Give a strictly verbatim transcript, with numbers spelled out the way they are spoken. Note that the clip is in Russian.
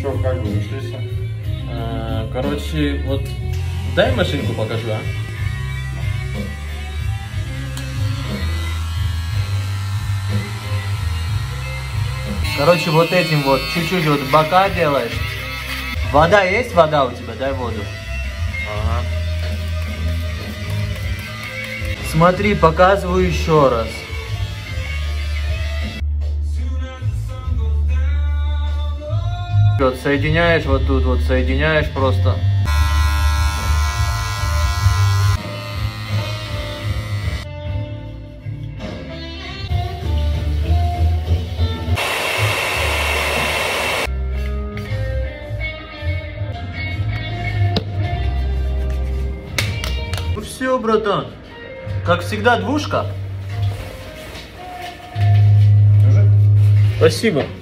Че, как бы вышлись? А, короче, вот дай машинку покажу, а? Короче, вот этим вот чуть-чуть вот бока делаешь. Вода есть? Вода у тебя? Дай воду. Ага. Смотри, показываю еще раз. Вот соединяешь вот тут, вот соединяешь просто. Ну все, братан. Как всегда, двушка. Спасибо.